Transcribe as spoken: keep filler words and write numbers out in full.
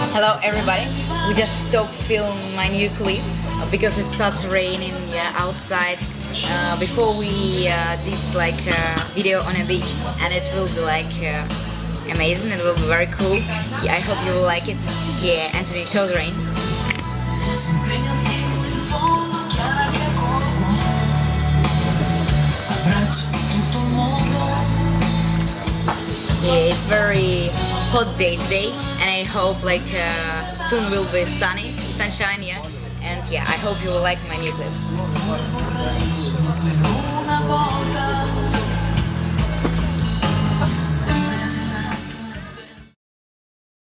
Hello everybody, we just stopped filming my new clip uh, because it starts raining, yeah, outside. Uh, before we uh, did like a video on a beach, and it will be like uh, amazing, it will be very cool. Yeah, I hope you will like it. Yeah, Anthony, show the rain. Yeah, it's very hot day today, and I hope like uh, soon will be sunny, sunshine, yeah. And yeah, I hope you will like my new clip.